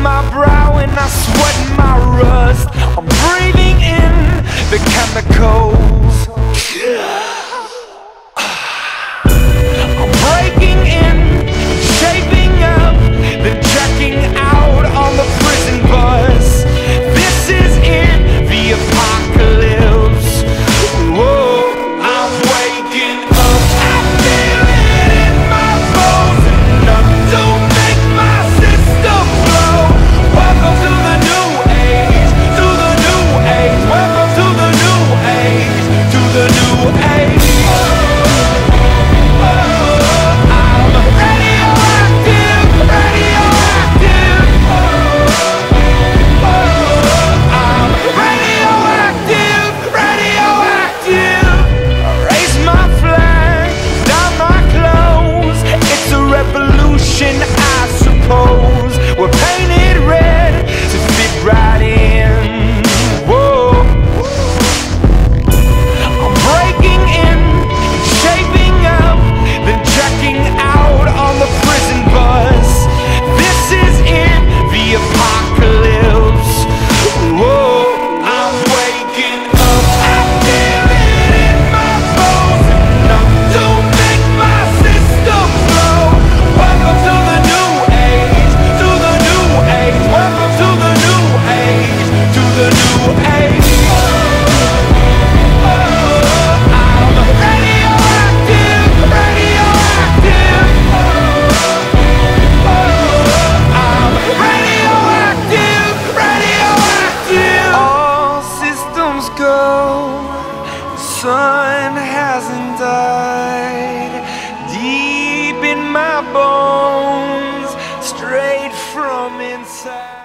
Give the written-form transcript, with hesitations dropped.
my brow and I sweat my rust. I'm breathing in the chemicals. I'm breaking in, shaping up, then checking out on the prison bus. This is it, the apocalypse. Whoa, I'm waking up. I feel it in my bones, enough to make my system blow. Welcome to the new age, to the new age. Welcome to the new age, to the new age. I suppose we're painted red to fit right in. Whoa. I'm breaking in, shaping up, then checking out on the prison bus. This is it, the apocalypse. Whoa, I'm waking up. I feel it in my bones, enough to make my system blow. Welcome to the new age, to the new age. Welcome to the new age, to the new age. I'm radioactive, radioactive. I'm radioactive, radioactive. All systems go, the sun hasn't died. Deep in my bones, straight from inside.